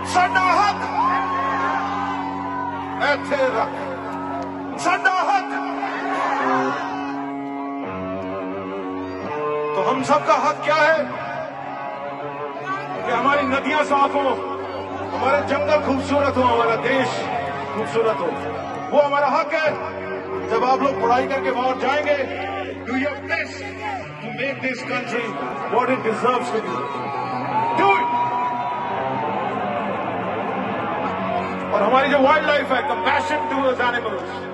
साडा हक इत्थे रख, साडा हक। तो हम सबका हक क्या है कि हमारी नदियां साफ हो, हमारे जंगल खूबसूरत हो, हमारा देश खूबसूरत हो। वो हमारा हक है। जब आप लोग पढ़ाई करके बाहर जाएंगे, do your best to make this country what it deserves to be. Do it. और हमारी जो वाइल्ड लाइफ है, कंपैशन टुवर्ड्स एनिमल्स,